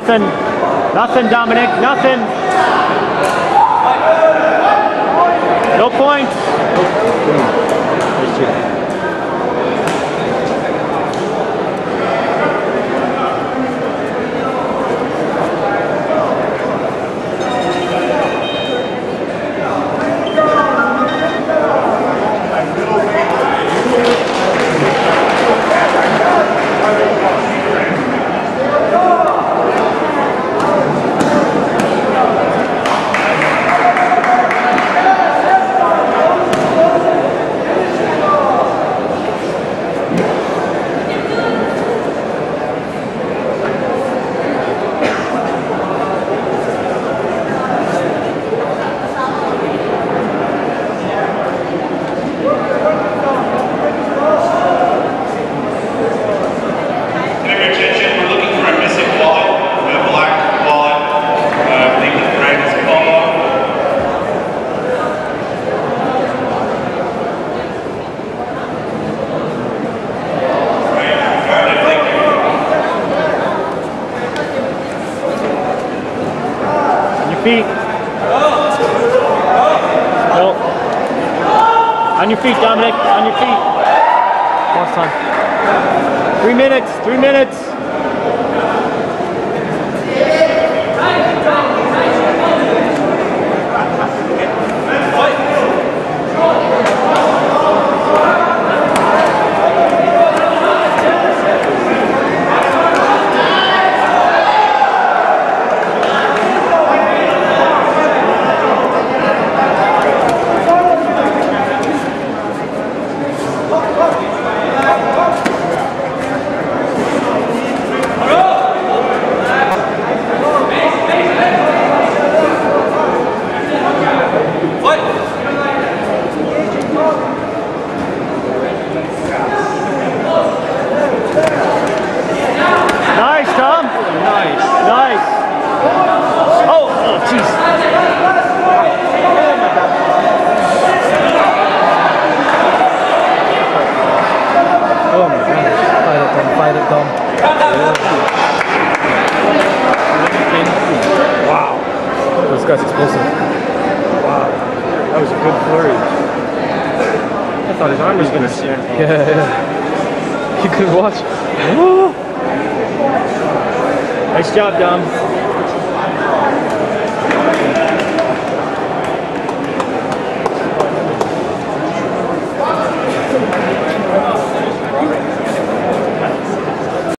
Nothing. Nothing, Dominic. Nothing. No point. Feet. No. On your feet, Dominic. On your feet. Last time. 3 minutes. 3 minutes. Wow. This guy's explosive. Wow. That was a good flurry. I thought his arm was going to snap. Yeah. You could watch. Nice job, Dom.